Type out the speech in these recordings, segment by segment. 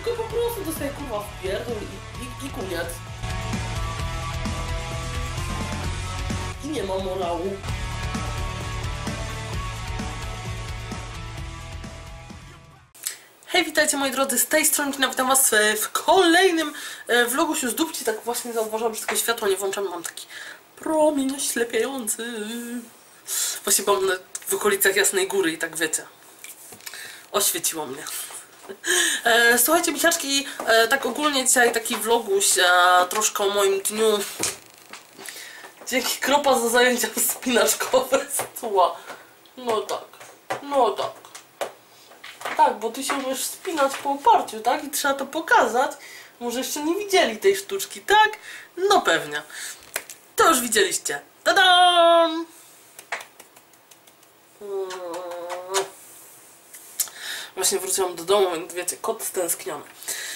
tylko po prostu dostaję kurwa w pierdol i koniec. I nie ma morału. Hej, witajcie moi drodzy, z tej strony Kina, witam was w kolejnym vlogu się z dupci. Tak właśnie zauważyłam, że tylko światło nie włączam, mam taki promień oślepiający. Właśnie byłam w okolicach Jasnej Góry i tak wiecie, oświeciło mnie. Słuchajcie, misiaczki, tak ogólnie dzisiaj taki vloguś troszkę o moim dniu. Dzięki kropa za zajęcia wspinaczkowe z tła. No tak, no tak. Tak, bo ty się umiesz wspinać po oparciu, tak? I trzeba to pokazać. Może jeszcze nie widzieli tej sztuczki, tak? No pewnie. To już widzieliście. Tadam! Właśnie wróciłam do domu, więc wiecie, kot stęskniony.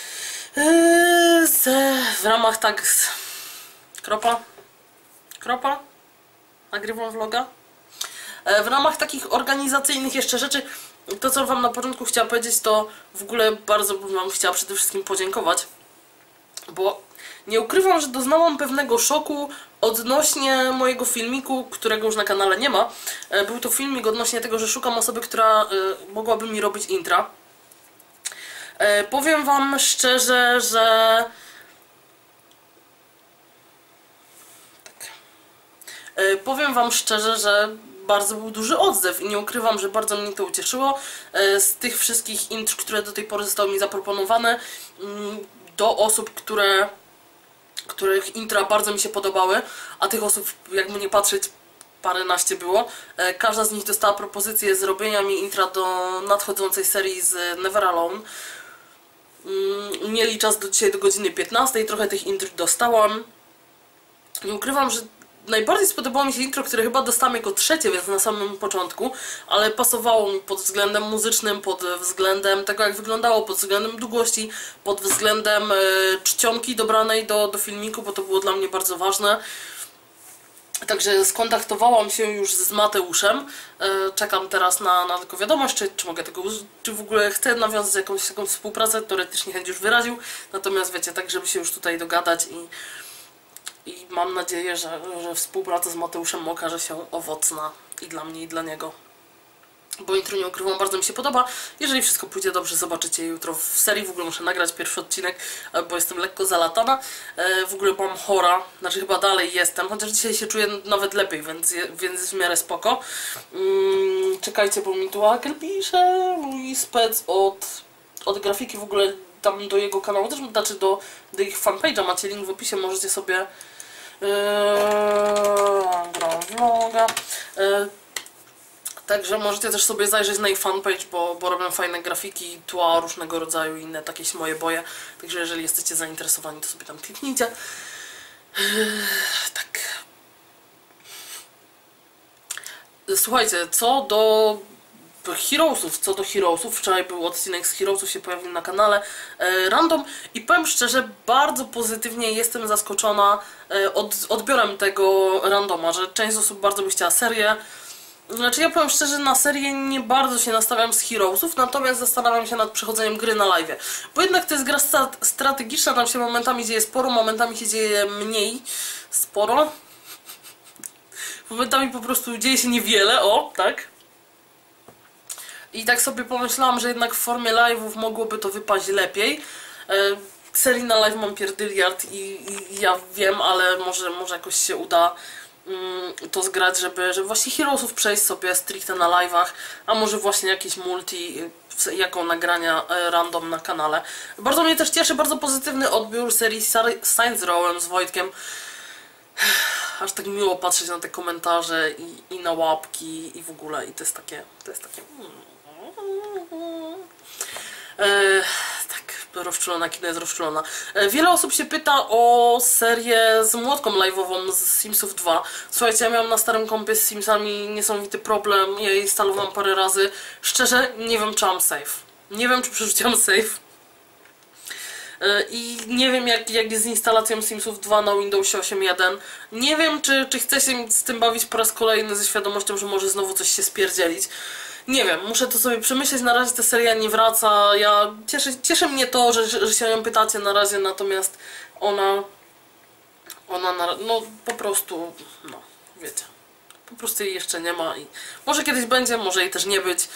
W ramach tak Kropa? Nagrywam vloga. W ramach takich organizacyjnych jeszcze rzeczy, to co wam na początku chciałam powiedzieć, to w ogóle bardzo bym wam chciała przede wszystkim podziękować, bo nie ukrywam, że doznałam pewnego szoku odnośnie mojego filmiku, którego już na kanale nie ma. Był to filmik odnośnie tego, że szukam osoby, która mogłaby mi robić intra. Powiem wam szczerze, że bardzo był duży odzew i nie ukrywam, że bardzo mnie to ucieszyło. Z tych wszystkich intr, które do tej pory zostały mi zaproponowane, do osób, których intra bardzo mi się podobały, a tych osób, jakby nie patrzeć, paręnaście było. Każda z nich dostała propozycję zrobienia mi intra do nadchodzącej serii z Never Alone. Mieli czas do dzisiaj do godziny 15, trochę tych intr dostałam. Nie ukrywam, że najbardziej spodobało mi się intro, które chyba dostałam jako trzecie, więc na samym początku, ale pasowało mi pod względem muzycznym, pod względem tego, jak wyglądało, pod względem długości, pod względem czcionki dobranej do filmiku, bo to było dla mnie bardzo ważne. Także skontaktowałam się już z Mateuszem. Czekam teraz na tylko wiadomość, czy mogę tego użyć, czy w ogóle chcę nawiązać jakąś taką współpracę. Teoretycznie chęć już wyraził, natomiast wiecie, tak żeby się już tutaj dogadać i mam nadzieję, że współpraca z Mateuszem okaże się owocna i dla mnie, i dla niego. Bo intro, nie ukrywam, bardzo mi się podoba. Jeżeli wszystko pójdzie dobrze, zobaczycie jutro w serii. W ogóle muszę nagrać pierwszy odcinek, bo jestem lekko zalatana. W ogóle byłam chora, znaczy chyba dalej jestem, chociaż dzisiaj się czuję nawet lepiej, więc w miarę spoko. Czekajcie, bo mi tu Akel pisze, mój spec od grafiki, w ogóle tam do jego kanału też, znaczy do ich fanpage'a macie link w opisie, możecie sobie gram vloga. Także możecie też sobie zajrzeć na ich fanpage, bo robią fajne grafiki, tła różnego rodzaju i inne takie moje boje. Także jeżeli jesteście zainteresowani, to sobie tam kliknijcie. Tak. Słuchajcie, co do Heroesów, wczoraj był odcinek z Heroesów, się pojawił na kanale random i powiem szczerze, bardzo pozytywnie jestem zaskoczona odbiorem tego randoma, że część z osób bardzo by chciała serię. Znaczy ja powiem szczerze, na serię nie bardzo się nastawiam z Heroesów, natomiast zastanawiam się nad przechodzeniem gry na live. Bo jednak to jest gra strategiczna, tam się momentami dzieje sporo, momentami się dzieje mniej sporo. Momentami po prostu dzieje się niewiele, o, tak. I tak sobie pomyślałam, że jednak w formie live'ów mogłoby to wypaść lepiej. Serii na live mam pierdyliard i ja wiem, ale może jakoś się uda to zgrać, żeby właśnie Heroesów przejść sobie stricte na live'ach, a może właśnie jakieś multi jako nagrania random na kanale. Bardzo mnie też cieszy, bardzo pozytywny odbiór serii Saints Rowem z Wojtkiem. Aż tak miło patrzeć na te komentarze i na łapki i w ogóle, i to jest takie tak, rozczulona, kino jest rozczulona. Wiele osób się pyta o serię z młotką live'ową z Simsów 2. Słuchajcie, ja miałam na starym kompie z Simsami niesamowity problem, ja jej instalowałam parę razy. Szczerze, nie wiem, czy mam save. Nie wiem, czy przerzuciłam save. I nie wiem, jak jest z instalacją Simsów 2 na Windowsie 8.1. Nie wiem, czy chcę się z tym bawić po raz kolejny ze świadomością, że może znowu coś się spierdzielić. Nie wiem, muszę to sobie przemyśleć, na razie ta seria nie wraca, cieszy mnie to, że się o nią pytacie na razie, natomiast ona no po prostu, no wiecie, po prostu jej jeszcze nie ma i może kiedyś będzie, może jej też nie być.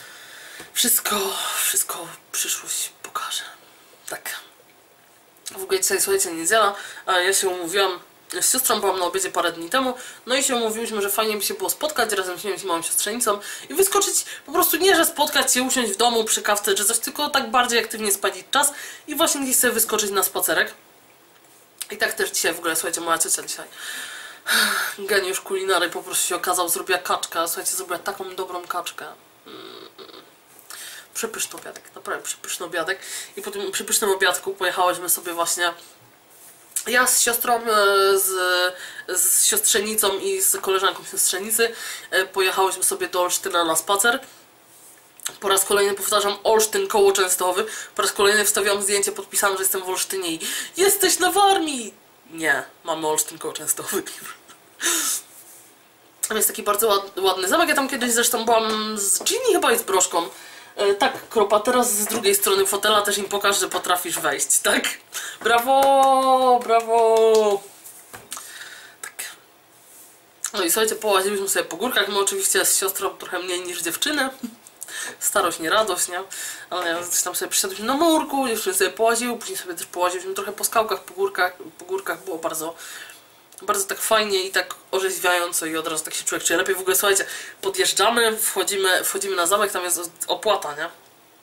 Wszystko przyszłość pokaże. Tak. W ogóle dzisiaj, słuchajcie, niedziela, a ja się umówiłam z siostrą, byłam na obiedzie parę dni temu, no i się umówiłyśmy, że fajnie by się było spotkać razem z nią i z małą siostrzenicą i wyskoczyć, po prostu nie, że spotkać się, usiąść w domu przy kawce czy coś, tylko tak bardziej aktywnie spędzić czas i właśnie gdzieś sobie wyskoczyć na spacerek. I tak też dzisiaj w ogóle, słuchajcie, moja ciocia dzisiaj geniusz kulinary po prostu się okazał, zrobiła kaczkę, słuchajcie, zrobiła taką dobrą kaczkę. Przepyszny obiadek, naprawdę przepyszny obiadek. I po tym przepysznym obiadku pojechałyśmy sobie właśnie ja z siostrą, z siostrzenicą i z koleżanką siostrzenicy pojechałyśmy sobie do Olsztyna na spacer. Po raz kolejny powtarzam Olsztyn koło Częstochowy. Po raz kolejny wstawiam zdjęcie, podpisałam, że jestem w Olsztynie i jesteś na Warmii! Nie, mamy Olsztyn koło Częstochowy. Tam jest taki bardzo ładny zamek. Ja tam kiedyś zresztą byłam z Ginny chyba i z Broszką. Tak, Kropa, teraz z drugiej strony fotela też im pokaż, że potrafisz wejść, tak? Brawo, brawo! Tak. No i słuchajcie, połaziliśmy sobie po górkach, my oczywiście z siostrą trochę mniej niż dziewczyny. Starość, nie radość, nie? Ale coś tam sobie przyszedliśmy na murku, dziewczyny sobie połaziły, później sobie też połaziliśmy trochę po skałkach, po górkach było bardzo tak fajnie i tak orzeźwiająco i od razu tak się człowiek czuje lepiej. W ogóle słuchajcie, podjeżdżamy, wchodzimy na zamek, tam jest opłata, nie?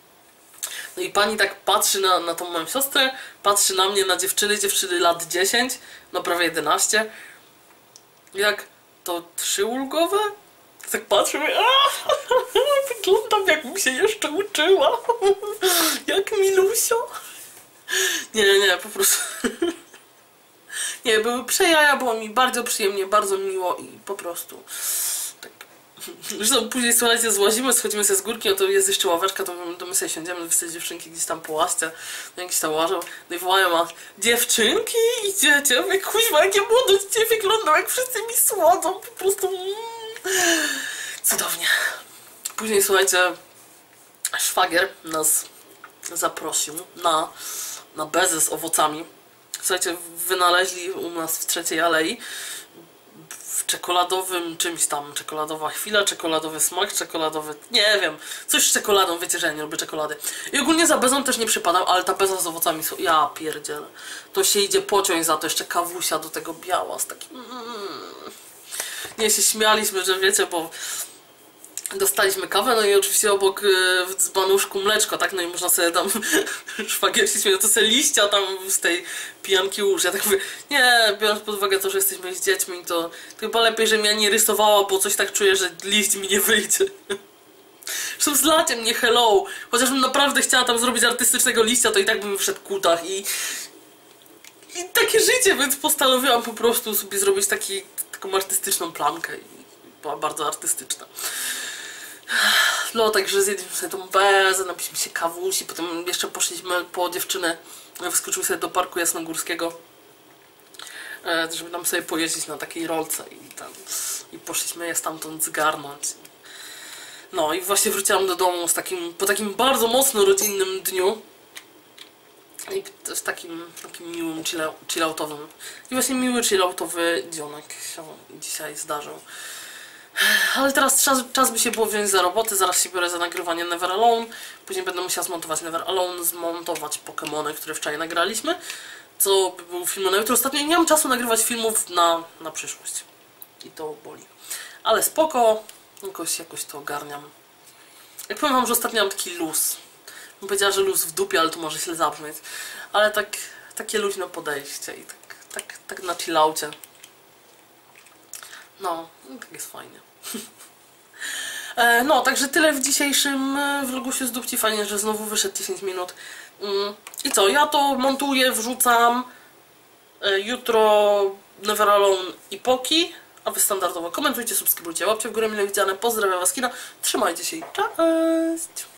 No i pani tak patrzy na tą moją siostrę, patrzy na mnie, na dziewczyny lat 10, no prawie 11. Jak to 3 ulgowe? Tak patrzę, wyglądam jakbym się jeszcze uczyła. Jak milusio. Nie, po prostu... Nie, były przejaja, było mi bardzo przyjemnie, bardzo miło i po prostu tak. Zresztą później, słuchajcie, złazimy, schodzimy sobie z górki, no to jest jeszcze ławeczka, to my sobie siądziemy, wy sobie dziewczynki gdzieś tam po łaście, no jakieś tam łażą, no i wołają, a dziewczynki, idziecie? Wy kuźma, jakie młode dzisiaj wyglądał, jak wszyscy mi słodzą, po prostu cudownie. Później, słuchajcie, szwagier nas zaprosił na bezę z owocami. Słuchajcie, wynaleźli u nas w Trzeciej Alei w czekoladowym czymś tam, czekoladowa chwila, czekoladowy smak, czekoladowy, nie wiem, coś z czekoladą, wiecie, że ja nie lubię czekolady. I ogólnie za bezą też nie przypadam, ale ta beza z owocami, ja pierdzielę, to się idzie pociąć za to, jeszcze kawusia do tego biała z takim... Nie, się śmialiśmy, że wiecie, bo dostaliśmy kawę, no i oczywiście obok w dzbanuszku mleczko, tak? No i można sobie tam, szwagier się śmieje, to sobie liścia tam z tej pijanki łóż. Ja tak mówię, nie, biorąc pod uwagę to, że jesteśmy z dziećmi, to chyba lepiej, żebym ja nie rysowała, bo coś tak czuję, że liść mi nie wyjdzie. Zresztą z laciem, nie hello. Chociażbym naprawdę chciała tam zrobić artystycznego liścia, to i tak bym wszedł kutach i takie życie, więc postanowiłam po prostu sobie zrobić taką artystyczną plamkę i była bardzo artystyczna. No, także zjedliśmy sobie tą bezę, napiliśmy się kawusi, potem jeszcze poszliśmy po dziewczynę, wyskoczyły sobie do Parku Jasnogórskiego, żeby tam sobie pojeździć na takiej rolce i poszliśmy je stamtąd zgarnąć. No i właśnie wróciłam do domu po takim bardzo mocno rodzinnym dniu i też takim miłym, chilloutowym. I właśnie miły, chilloutowy dzionek się dzisiaj zdarzył. Ale teraz czas by się było wziąć za robotę, zaraz się biorę za nagrywanie Never Alone, później będę musiała zmontować Never Alone, zmontować Pokemony, które wczoraj nagraliśmy, co by był film na jutro. Ostatnio nie mam czasu nagrywać filmów na przyszłość i to boli. Ale spoko, jakoś to ogarniam. Jak powiem wam, że ostatnio mam taki luz. Bym powiedziała, że luz w dupie, ale to może źle zabrzmieć. Ale takie luźne podejście i tak na chillaucie. No, tak jest fajnie. No, także tyle w dzisiejszym vlogusiu z dupci. Fajnie, że znowu wyszedł 10 minut. I co, ja to montuję, wrzucam. Jutro Never Alone i Poki. A wy standardowo komentujcie, subskrybujcie, łapcie w górę mile widziane. Pozdrawiam was, kina. Trzymajcie się i cześć!